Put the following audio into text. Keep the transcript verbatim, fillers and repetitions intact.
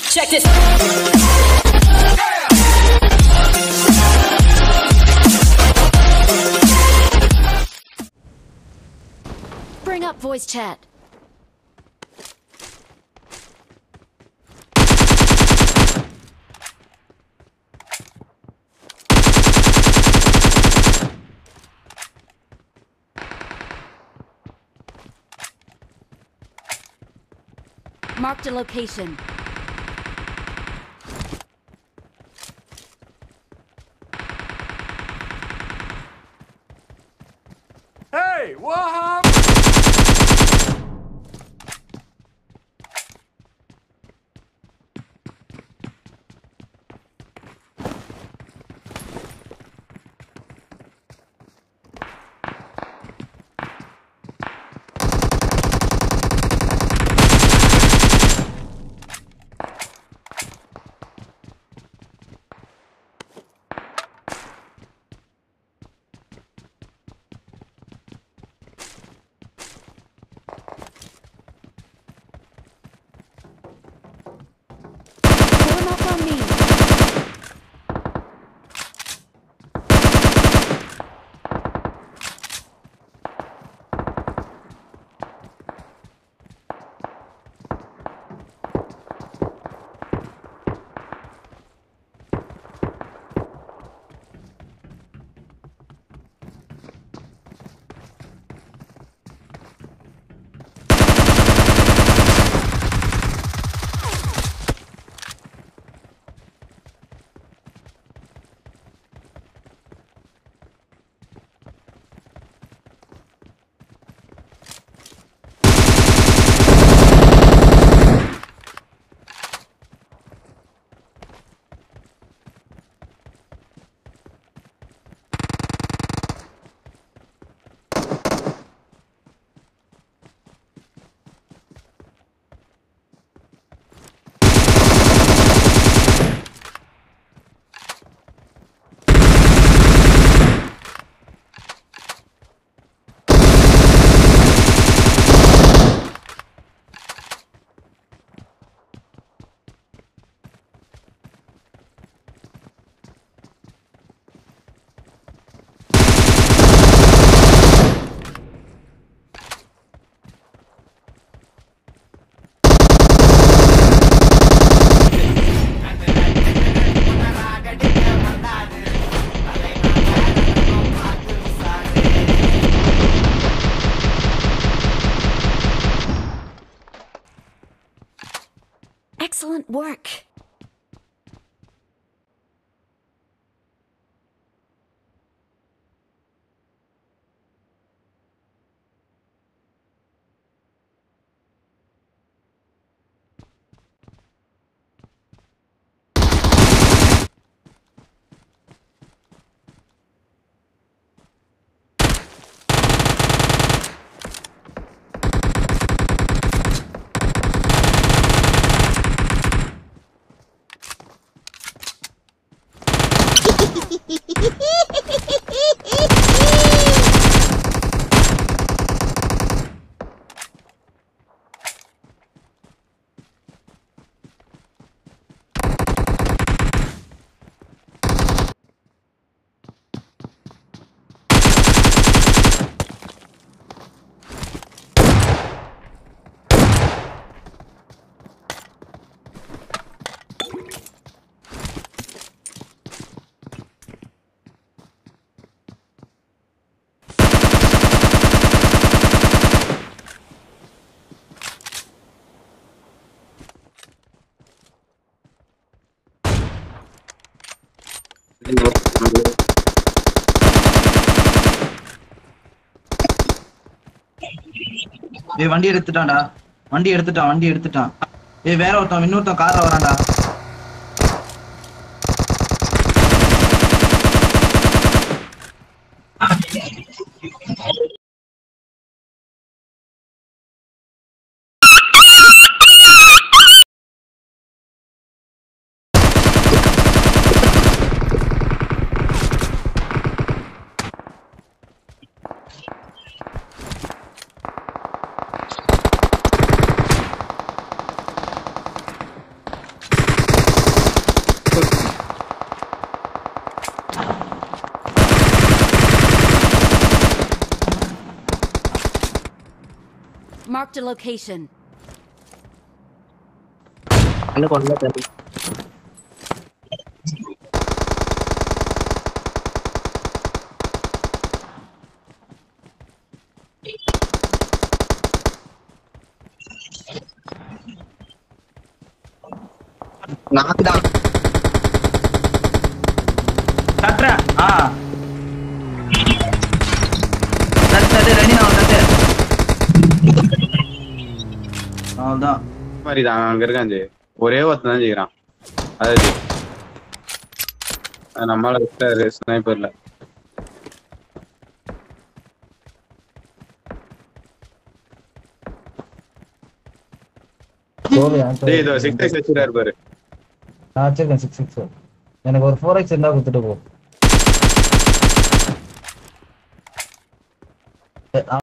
Check this. Bring up voice chat. Marked a location. Hey, what? Excellent work. ஏய் வண்டி எடுத்துட்டான்டா வண்டி எடுத்துட்டான் வண்டி எடுத்துட்டான் ஏய் வேற ஒருத்தன் இன்னொருத்தன் கார்ல வரான்டா Marked a location. என்ன கொல்ல தெரியல. நாக்கு தான் கட்றா ஆ தட்டு ரெடி நான் தட்டு அவ்வளவுதான் மாதிரி தான் அங்க இருக்கான் ஜி ஒரே ஒருத்தன் தான் செய்யறான் அதாவது நம்மளால ஸ்னைப்பர்ல டேய் இதோ சிக்ஸ் எக்ஸ் வச்சிராரு பாரு நான் வச்சிருக்கேன் சிக்ஸ் எக்ஸ் எனக்கு ஒரு ஃபோர் எக்ஸ் இருந்தா கொடுத்துட்டு போ